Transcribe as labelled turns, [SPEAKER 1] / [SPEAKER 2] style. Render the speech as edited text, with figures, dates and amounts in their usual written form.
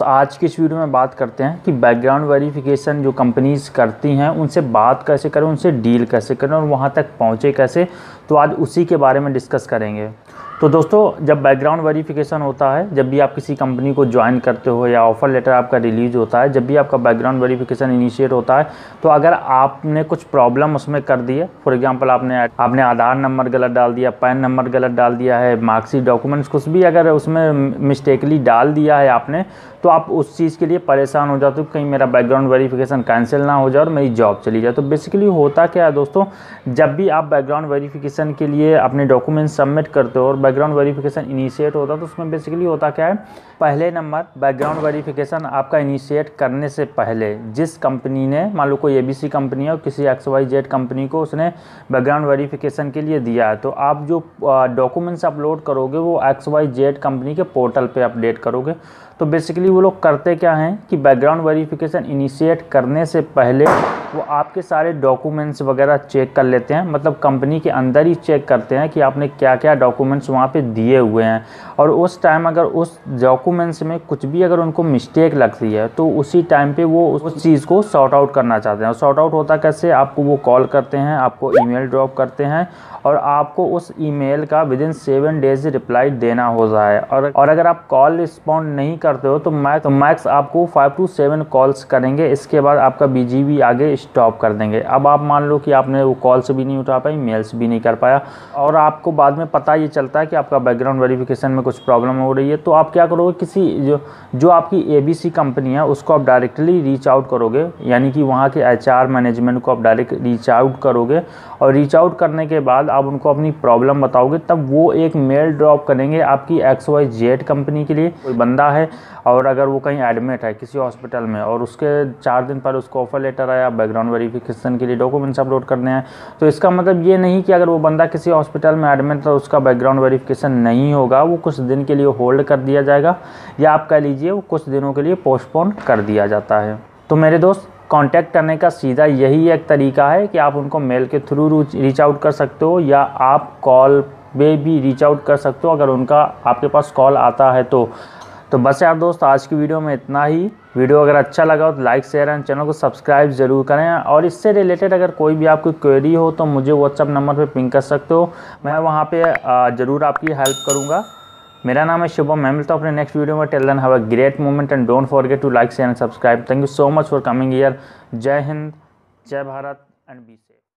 [SPEAKER 1] तो आज की इस वीडियो में बात करते हैं कि बैकग्राउंड वेरिफिकेशन जो कंपनीज करती हैं उनसे बात कैसे करें, उनसे डील कैसे करें और वहाँ तक पहुँचे कैसे। तो आज उसी के बारे में डिस्कस करेंगे। तो दोस्तों, जब बैकग्राउंड वेरिफिकेशन होता है, जब भी आप किसी कंपनी को ज्वाइन करते हो या ऑफ़र लेटर आपका रिलीज़ होता है, जब भी आपका बैकग्राउंड वेरिफिकेशन इनिशिएट होता है, तो अगर आपने कुछ प्रॉब्लम उसमें कर दी है, फॉर एग्जांपल आपने आधार नंबर गलत डाल दिया, पैन नंबर गलत डाल दिया है, मार्कशीट डॉक्यूमेंट्स कुछ भी अगर उसमें मिस्टेकली डाल दिया है आपने, तो आप उस चीज़ के लिए परेशान हो जाते हो कहीं मेरा बैकग्राउंड वेरिफिकेशन कैंसिल ना हो जाए और मेरी जॉब चली जाए। तो बेसिकली होता क्या है दोस्तों, जब भी आप बैकग्राउंड वेरिफिकेशन के लिए अपने डॉक्यूमेंट सबमिट करते हो और बैकग्राउंड वेरिफिकेशन इनिशिएट होता है, तो उसमें बेसिकली होता क्या है, पहले नंबर बैकग्राउंड वेरिफिकेशन आपका इनिशिएट करने से पहले जिस कंपनी ने, मान लो कोई ABC कंपनी है और किसी XYZ कंपनी को उसने बैकग्राउंड वेरिफिकेशन के लिए दिया है, तो आप जो डॉक्यूमेंट्स अपलोड करोगे वो XYZ कंपनी के पोर्टल पे अपडेट करोगे। तो बेसिकली वो लोग करते क्या हैं कि बैकग्राउंड वेरिफिकेशन इनिशिएट करने से पहले वो आपके सारे डॉक्यूमेंट्स वगैरह चेक कर लेते हैं, मतलब कंपनी के अंदर ही चेक करते हैं कि आपने क्या क्या डॉक्यूमेंट्स वहाँ पे दिए हुए हैं। और उस टाइम अगर उस डॉक्यूमेंट्स में कुछ भी अगर उनको मिस्टेक लगती है तो उसी टाइम पे वो उस चीज़ को सॉर्ट आउट करना चाहते हैं। और सॉर्ट आउट होता कैसे, आपको वो कॉल करते हैं, आपको ईमेल ड्रॉप करते हैं और आपको उस ईमेल का विदिन 7 डेज रिप्लाई देना होता है। और अगर आप कॉल रिस्पॉन्ड नहीं करते हो तो मैक्स आपको 5 to 7 कॉल्स करेंगे, इसके बाद आपका BGV आगे स्टॉप कर देंगे। अब आप मान लो कि आपने वो कॉल्स भी नहीं उठा पाई, मेल्स भी नहीं कर पाया और आपको बाद में पता ये चलता है कि आपका बैकग्राउंड वेरिफिकेशन में कुछ प्रॉब्लम हो रही है, तो आप क्या करोगे, किसी जो आपकी ABC कंपनी है उसको आप डायरेक्टली रीच आउट करोगे, यानी कि वहाँ के HR मैनेजमेंट को आप डायरेक्ट रीच आउट करोगे और रीच आउट करने के बाद आप उनको अपनी प्रॉब्लम बताओगे, तब वो एक मेल ड्रॉप करेंगे आपकी XYZ कंपनी के लिए। कोई बंदा है और अगर वो कहीं एडमिट है किसी हॉस्पिटल में और उसके 4 दिन पर उसको ऑफर लेटर आया, बैकग्राउंड वेरिफिकेशन के लिए डॉक्यूमेंट्स अपलोड करने हैं, तो इसका मतलब ये नहीं कि अगर वो बंदा किसी हॉस्पिटल में एडमिट तो उसका बैकग्राउंड वेरिफिकेशन नहीं होगा, वो कुछ दिन के लिए होल्ड कर दिया जाएगा या आप कह लीजिए वो कुछ दिनों के लिए पोस्टपोन कर दिया जाता है। तो मेरे दोस्त, कांटेक्ट करने का सीधा यही एक तरीका है कि आप उनको मेल के थ्रू रीच आउट कर सकते हो या आप कॉल पे भी रीच आउट कर सकते हो अगर उनका आपके पास कॉल आता है तो बस यार दोस्त, आज की वीडियो में इतना ही। वीडियो अगर अच्छा लगा हो तो लाइक शेयर एंड चैनल को सब्सक्राइब जरूर करें और इससे रिलेटेड अगर कोई भी आपकी क्वेरी हो तो मुझे व्हाट्सअप नंबर पे पिंग कर सकते हो, मैं वहाँ पे ज़रूर आपकी हेल्प करूँगा। मेरा नाम है शुभम, मैं मिलता हूँ अपने नेक्स्ट वीडियो में। Till then have a great moment and don't forget to like share and subscribe. Thank you so much for coming here. जय हिंद, जय भारत एंड बी सेफ।